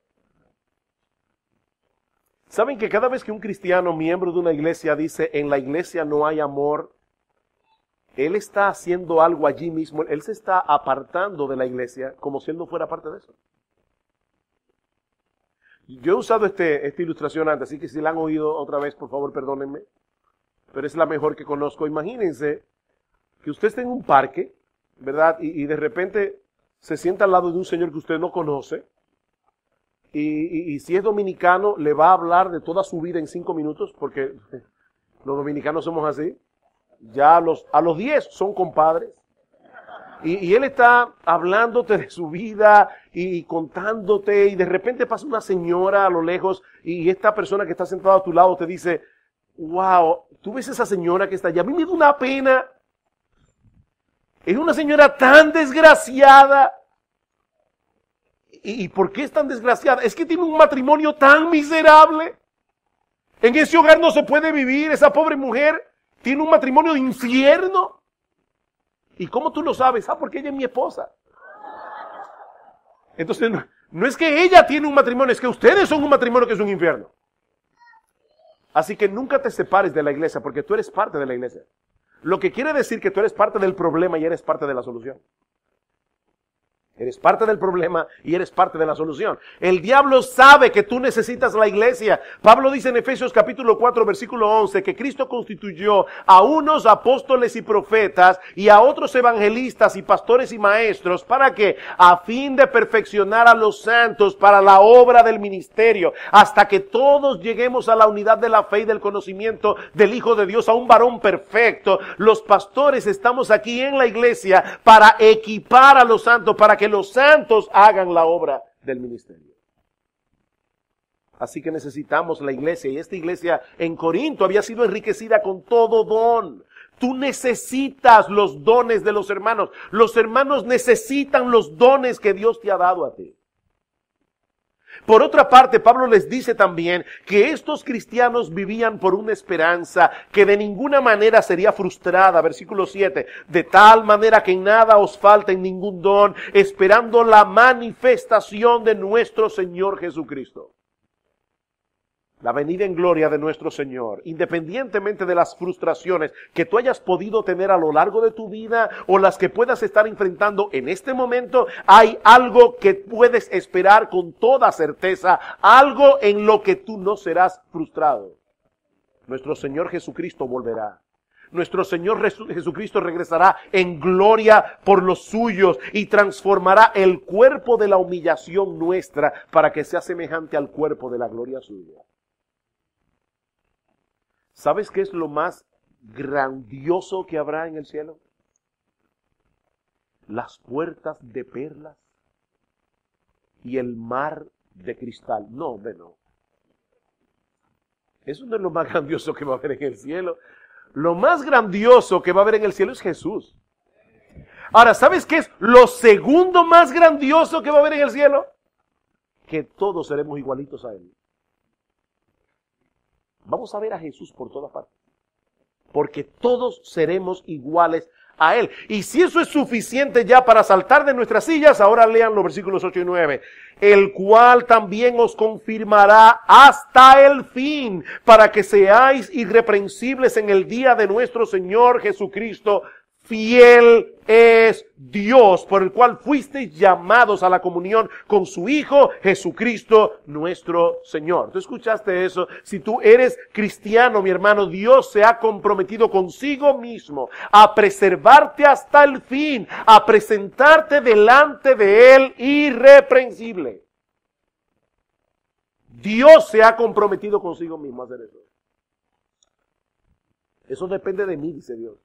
¿Saben que cada vez que un cristiano, miembro de una iglesia, dice, en la iglesia no hay amor, él está haciendo algo allí mismo, él se está apartando de la iglesia como si él no fuera parte de eso? Yo he usado esta ilustración antes, así que si la han oído otra vez, por favor, perdónenme, pero es la mejor que conozco. Imagínense que usted esté en un parque, ¿verdad? Y de repente se sienta al lado de un señor que usted no conoce, y si es dominicano, le va a hablar de toda su vida en 5 minutos, porque los dominicanos somos así. Ya a los 10 son compadres. Y él está hablándote de su vida y contándote, y de repente pasa una señora a lo lejos, y esta persona que está sentada a tu lado te dice, wow, ¿tú ves esa señora que está allá? A mí me da una pena. Es una señora tan desgraciada. ¿Y por qué es tan desgraciada? Es que tiene un matrimonio tan miserable. En ese hogar no se puede vivir. Esa pobre mujer tiene un matrimonio de infierno. ¿Y cómo tú lo sabes? Porque ella es mi esposa. Entonces, no es que ella tiene un matrimonio, es que ustedes son un matrimonio que es un infierno. Así que nunca te separes de la iglesia, porque tú eres parte de la iglesia. Lo que quiere decir que tú eres parte del problema y eres parte de la solución. Eres parte del problema y eres parte de la solución. El diablo sabe que tú necesitas la iglesia. Pablo dice en Efesios capítulo 4 versículo 11 que Cristo constituyó a unos apóstoles y profetas y a otros evangelistas y pastores y maestros. ¿Para qué? A fin de perfeccionar a los santos para la obra del ministerio, hasta que todos lleguemos a la unidad de la fe y del conocimiento del Hijo de Dios, a un varón perfecto. Los pastores estamos aquí en la iglesia para equipar a los santos, para que los santos hagan la obra del ministerio. Así que necesitamos la iglesia, y esta iglesia en Corinto había sido enriquecida con todo don. Tú necesitas los dones de los hermanos. Los hermanos necesitan los dones que Dios te ha dado a ti. Por otra parte, Pablo les dice también que estos cristianos vivían por una esperanza que de ninguna manera sería frustrada. Versículo 7, de tal manera que en nada os falte en ningún don, esperando la manifestación de nuestro Señor Jesucristo. la venida en gloria de nuestro Señor, independientemente de las frustraciones que tú hayas podido tener a lo largo de tu vida o las que puedas estar enfrentando en este momento, hay algo que puedes esperar con toda certeza, algo en lo que tú no serás frustrado. Nuestro Señor Jesucristo volverá. Nuestro Señor Jesucristo regresará en gloria por los suyos y transformará el cuerpo de la humillación nuestra para que sea semejante al cuerpo de la gloria suya. ¿Sabes qué es lo más grandioso que habrá en el cielo? Las puertas de perlas y el mar de cristal. No, hombre, no. Eso no es lo más grandioso que va a haber en el cielo. Lo más grandioso que va a haber en el cielo es Jesús. Ahora, ¿sabes qué es lo segundo más grandioso que va a haber en el cielo? Que todos seremos igualitos a Él. Vamos a ver a Jesús por todas partes. Porque todos seremos iguales a Él. Y si eso es suficiente ya para saltar de nuestras sillas, ahora lean los versículos 8 y 9. El cual también os confirmará hasta el fin, para que seáis irreprensibles en el día de nuestro Señor Jesucristo. Fiel es Dios, por el cual fuisteis llamados a la comunión con su Hijo, Jesucristo nuestro Señor. ¿Tú escuchaste eso? Si tú eres cristiano, mi hermano, Dios se ha comprometido consigo mismo a preservarte hasta el fin, a presentarte delante de Él irreprensible. Dios se ha comprometido consigo mismo a hacer eso. Eso depende de mí, dice Dios.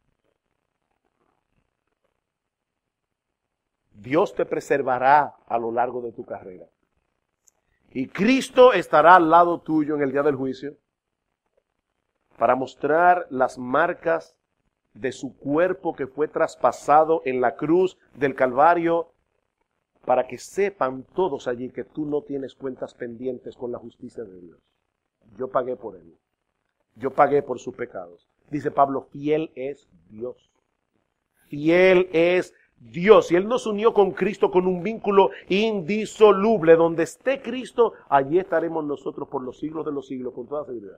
Dios te preservará a lo largo de tu carrera. Y Cristo estará al lado tuyo en el día del juicio para mostrar las marcas de su cuerpo que fue traspasado en la cruz del Calvario, para que sepan todos allí que tú no tienes cuentas pendientes con la justicia de Dios. Yo pagué por él. Yo pagué por sus pecados. Dice Pablo, fiel es Dios. Fiel es Dios. Y Él nos unió con Cristo con un vínculo indisoluble. Donde esté Cristo, allí estaremos nosotros por los siglos de los siglos, con toda seguridad.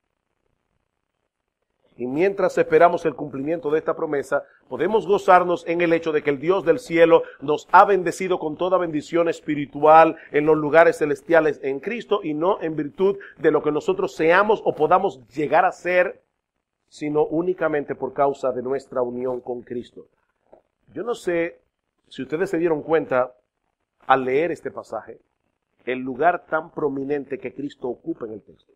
Y mientras esperamos el cumplimiento de esta promesa, podemos gozarnos en el hecho de que el Dios del cielo nos ha bendecido con toda bendición espiritual en los lugares celestiales en Cristo, y no en virtud de lo que nosotros seamos o podamos llegar a ser, sino únicamente por causa de nuestra unión con Cristo. Yo no sé si ustedes se dieron cuenta al leer este pasaje, el lugar tan prominente que Cristo ocupa en el texto.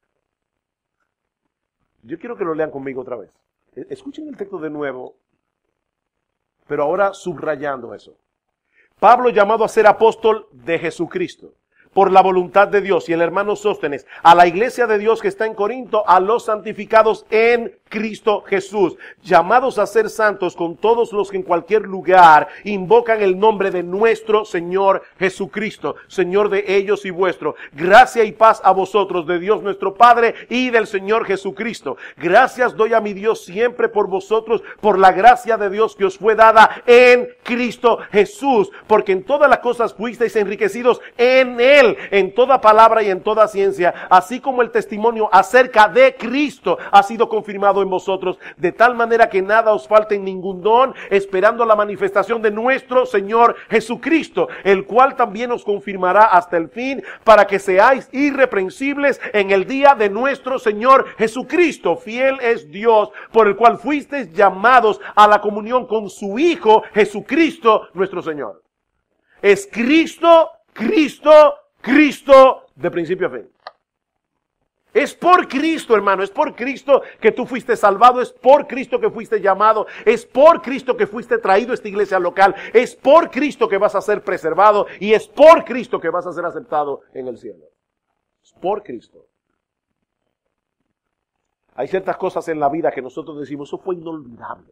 Yo quiero que lo lean conmigo otra vez. Escuchen el texto de nuevo, pero ahora subrayando eso. Pablo, llamado a ser apóstol de Jesucristo, por la voluntad de Dios, y el hermano Sóstenes, a la iglesia de Dios que está en Corinto, a los santificados en Cristo Jesús, llamados a ser santos con todos los que en cualquier lugar invocan el nombre de nuestro Señor Jesucristo, Señor de ellos y vuestro. Gracia y paz a vosotros, de Dios nuestro Padre y del Señor Jesucristo. Gracias doy a mi Dios siempre por vosotros, por la gracia de Dios que os fue dada en Cristo Jesús, porque en todas las cosas fuisteis enriquecidos en Él, en toda palabra y en toda ciencia, así como el testimonio acerca de Cristo ha sido confirmado en vosotros, de tal manera que nada os falte en ningún don, esperando la manifestación de nuestro Señor Jesucristo, el cual también os confirmará hasta el fin, para que seáis irreprensibles en el día de nuestro Señor Jesucristo. Fiel es Dios, por el cual fuisteis llamados a la comunión con su Hijo Jesucristo nuestro Señor. Es Cristo, Cristo, Cristo de principio a fin. Es por Cristo, hermano, es por Cristo que tú fuiste salvado, es por Cristo que fuiste llamado, es por Cristo que fuiste traído a esta iglesia local, es por Cristo que vas a ser preservado y es por Cristo que vas a ser aceptado en el cielo. Es por Cristo. Hay ciertas cosas en la vida que nosotros decimos, eso fue inolvidable.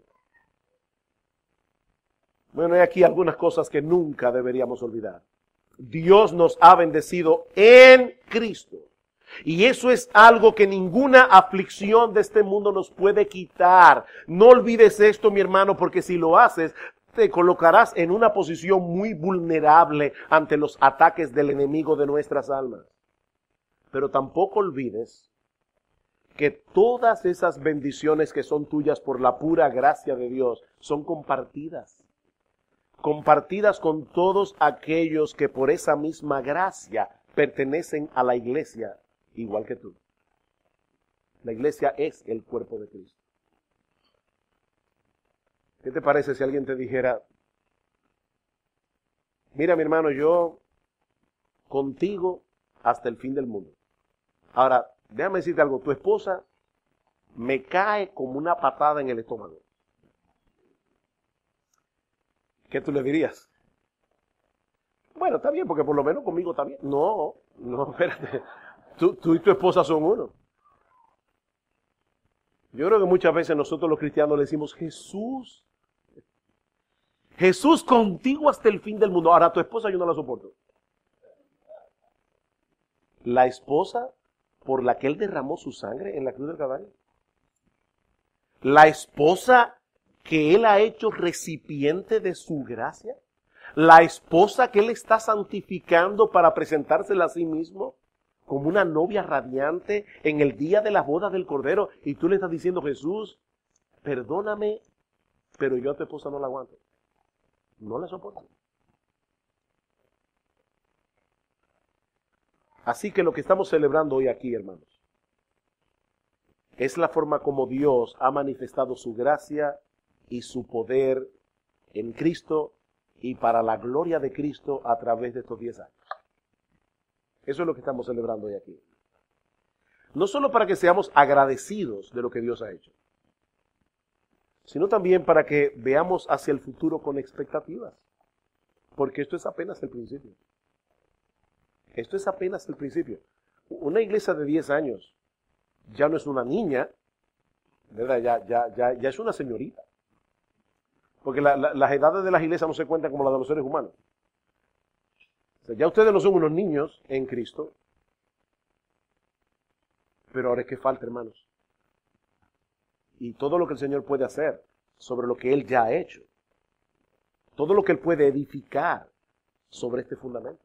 Bueno, hay aquí algunas cosas que nunca deberíamos olvidar. Dios nos ha bendecido en Cristo. Y eso es algo que ninguna aflicción de este mundo nos puede quitar. No olvides esto, mi hermano, porque si lo haces, te colocarás en una posición muy vulnerable ante los ataques del enemigo de nuestras almas. Pero tampoco olvides que todas esas bendiciones que son tuyas por la pura gracia de Dios son compartidas. Compartidas con todos aquellos que por esa misma gracia pertenecen a la iglesia igual que tú. La iglesia es el cuerpo de Cristo. ¿Qué te parece si alguien te dijera, mira mi hermano, yo contigo hasta el fin del mundo? Ahora, déjame decirte algo, tu esposa me cae como una patada en el estómago. ¿Qué tú le dirías? Bueno, está bien, porque por lo menos conmigo está bien. No, espérate. Tú y tu esposa son uno. Yo creo que muchas veces nosotros los cristianos le decimos, Jesús contigo hasta el fin del mundo. Ahora, tu esposa yo no la soporto. La esposa por la que Él derramó su sangre en la cruz del Calvario. La esposa que Él ha hecho recipiente de su gracia. La esposa que Él está santificando para presentársela a sí mismo como una novia radiante en el día de la boda del Cordero. Y tú le estás diciendo, Jesús, perdóname, pero yo a tu esposa no la aguanto. No la soporto. Así que lo que estamos celebrando hoy aquí, hermanos, es la forma como Dios ha manifestado su gracia y su poder en Cristo y para la gloria de Cristo a través de estos 10 años. Eso es lo que estamos celebrando hoy aquí. No solo para que seamos agradecidos de lo que Dios ha hecho, sino también para que veamos hacia el futuro con expectativas. Porque esto es apenas el principio. Esto es apenas el principio. Una iglesia de 10 años ya no es una niña, ¿verdad? Ya es una señorita. Porque las edades de las iglesias no se cuentan como las de los seres humanos. O sea, ya ustedes no son unos niños en Cristo. Pero ahora es que falta, hermanos. Y todo lo que el Señor puede hacer sobre lo que Él ya ha hecho. Todo lo que Él puede edificar sobre este fundamento.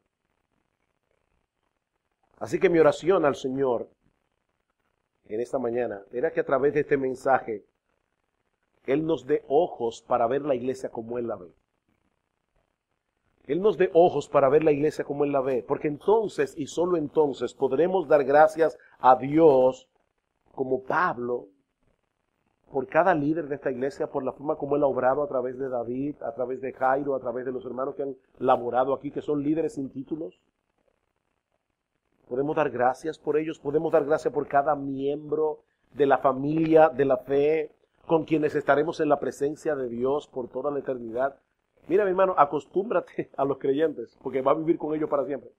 Así que mi oración al Señor en esta mañana era que a través de este mensaje Él nos dé ojos para ver la iglesia como Él la ve. Él nos dé ojos para ver la iglesia como Él la ve. Porque entonces y solo entonces podremos dar gracias a Dios como Pablo por cada líder de esta iglesia, por la forma como Él ha obrado a través de David, a través de Jairo, a través de los hermanos que han laborado aquí, que son líderes sin títulos. Podemos dar gracias por ellos, podemos dar gracias por cada miembro de la familia de la fe, con quienes estaremos en la presencia de Dios por toda la eternidad. Mira, mi hermano, acostúmbrate a los creyentes, porque va a vivir con ellos para siempre.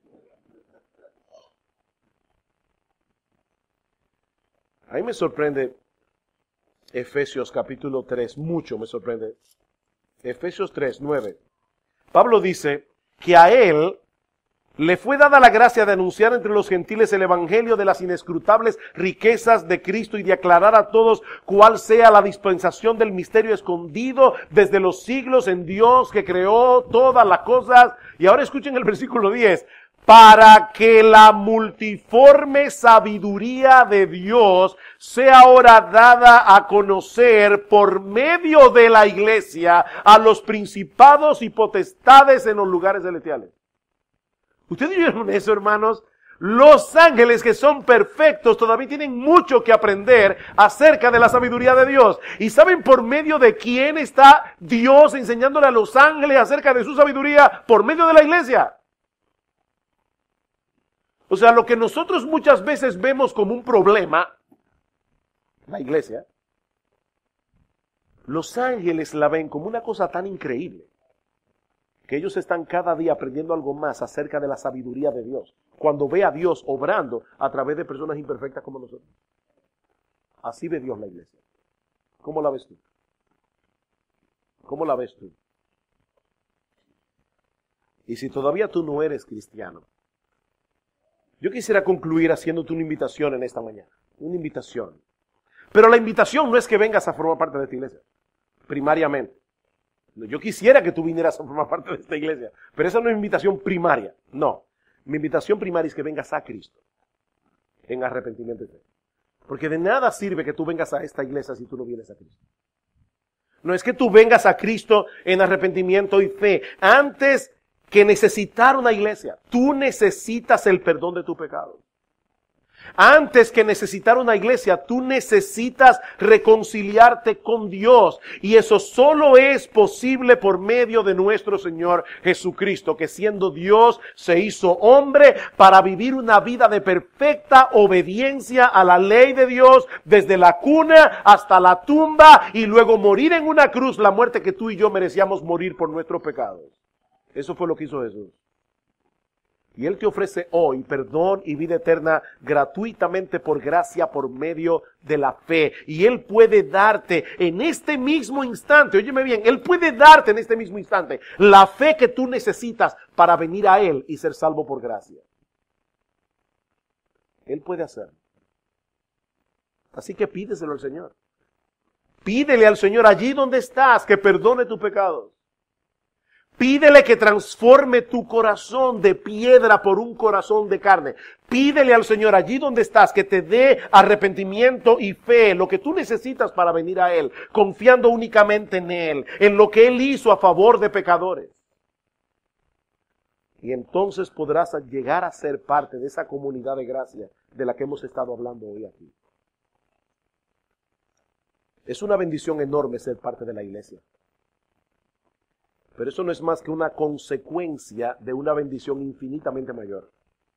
A mí me sorprende Efesios capítulo 3, mucho me sorprende. Efesios 3, 9. Pablo dice que a él le fue dada la gracia de anunciar entre los gentiles el evangelio de las inescrutables riquezas de Cristo y de aclarar a todos cuál sea la dispensación del misterio escondido desde los siglos en Dios que creó todas las cosas. Y ahora escuchen el versículo 10. Para que la multiforme sabiduría de Dios sea ahora dada a conocer por medio de la iglesia a los principados y potestades en los lugares celestiales. ¿Ustedes vieron eso, hermanos? Los ángeles que son perfectos todavía tienen mucho que aprender acerca de la sabiduría de Dios. ¿Y saben por medio de quién está Dios enseñándole a los ángeles acerca de su sabiduría? Por medio de la iglesia. O sea, lo que nosotros muchas veces vemos como un problema, la iglesia, los ángeles la ven como una cosa tan increíble que ellos están cada día aprendiendo algo más acerca de la sabiduría de Dios. Cuando ve a Dios obrando a través de personas imperfectas como nosotros. Así ve Dios la iglesia. ¿Cómo la ves tú? ¿Cómo la ves tú? Y si todavía tú no eres cristiano, yo quisiera concluir haciéndote una invitación en esta mañana. Una invitación. Pero la invitación no es que vengas a formar parte de esta iglesia, primariamente. Yo quisiera que tú vinieras a formar parte de esta iglesia, pero esa no es mi invitación primaria. No, mi invitación primaria es que vengas a Cristo. en arrepentimiento y fe. Porque de nada sirve que tú vengas a esta iglesia si tú no vienes a Cristo. No es que tú vengas a Cristo en arrepentimiento y fe. Antes que necesitar una iglesia, tú necesitas el perdón de tu pecado. Antes que necesitar una iglesia, tú necesitas reconciliarte con Dios. Y eso solo es posible por medio de nuestro Señor Jesucristo, que siendo Dios se hizo hombre para vivir una vida de perfecta obediencia a la ley de Dios, desde la cuna hasta la tumba, y luego morir en una cruz, la muerte que tú y yo merecíamos morir por nuestros pecados. Eso fue lo que hizo Jesús. Y Él te ofrece hoy perdón y vida eterna gratuitamente por gracia, por medio de la fe. Y Él puede darte en este mismo instante, óyeme bien, Él puede darte en este mismo instante la fe que tú necesitas para venir a Él y ser salvo por gracia. Él puede hacerlo. Así que pídeselo al Señor. Pídele al Señor allí donde estás que perdone tus pecados. Pídele que transforme tu corazón de piedra por un corazón de carne. Pídele al Señor allí donde estás que te dé arrepentimiento y fe, lo que tú necesitas para venir a Él, confiando únicamente en Él, en lo que Él hizo a favor de pecadores. Y entonces podrás llegar a ser parte de esa comunidad de gracia de la que hemos estado hablando hoy aquí. Es una bendición enorme ser parte de la iglesia. Pero eso no es más que una consecuencia de una bendición infinitamente mayor.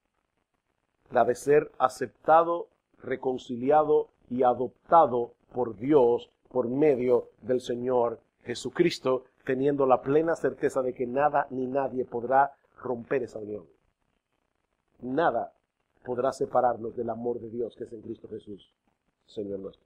La de ser aceptado, reconciliado y adoptado por Dios por medio del Señor Jesucristo, teniendo la plena certeza de que nada ni nadie podrá romper esa unión. Nada podrá separarnos del amor de Dios que es en Cristo Jesús, Señor nuestro.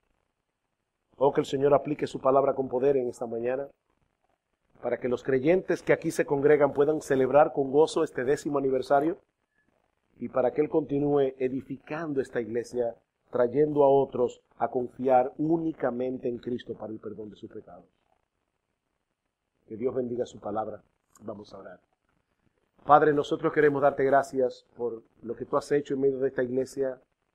Oh, que el Señor aplique su palabra con poder en esta mañana, para que los creyentes que aquí se congregan puedan celebrar con gozo este 10º aniversario y para que Él continúe edificando esta iglesia, trayendo a otros a confiar únicamente en Cristo para el perdón de sus pecados. Que Dios bendiga su palabra. Vamos a orar. Padre, nosotros queremos darte gracias por lo que tú has hecho en medio de esta iglesia.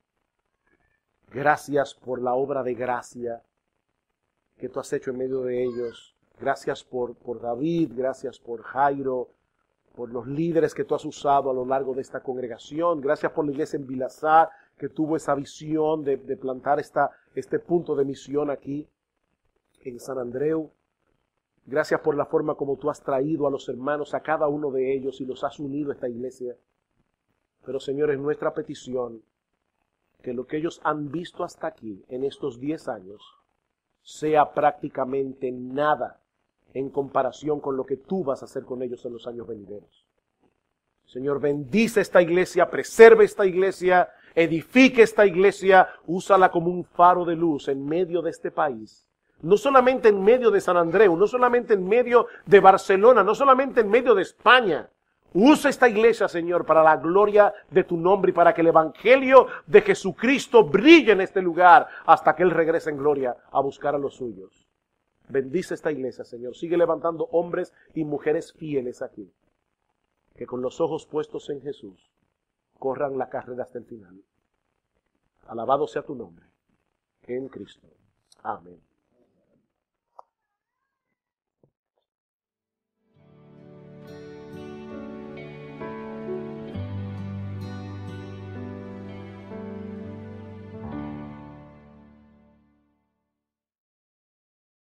Gracias por la obra de gracia que tú has hecho en medio de ellos. Gracias por David, gracias por Jairo, por los líderes que tú has usado a lo largo de esta congregación. Gracias por la iglesia en Vilazar, que tuvo esa visión de plantar este punto de misión aquí en San Andreu. Gracias por la forma como tú has traído a los hermanos, a cada uno de ellos, y los has unido a esta iglesia. Pero, Señor, es nuestra petición que lo que ellos han visto hasta aquí, en estos 10 años, sea prácticamente nada en comparación con lo que tú vas a hacer con ellos en los años venideros. Señor, bendice esta iglesia, preserve esta iglesia, edifique esta iglesia, úsala como un faro de luz en medio de este país. No solamente en medio de San Andreu, no solamente en medio de Barcelona, no solamente en medio de España. Usa esta iglesia, Señor, para la gloria de tu nombre y para que el evangelio de Jesucristo brille en este lugar hasta que Él regrese en gloria a buscar a los suyos. Bendice esta iglesia, Señor. Sigue levantando hombres y mujeres fieles aquí, que con los ojos puestos en Jesús corran la carrera hasta el final. Alabado sea tu nombre, en Cristo. Amén.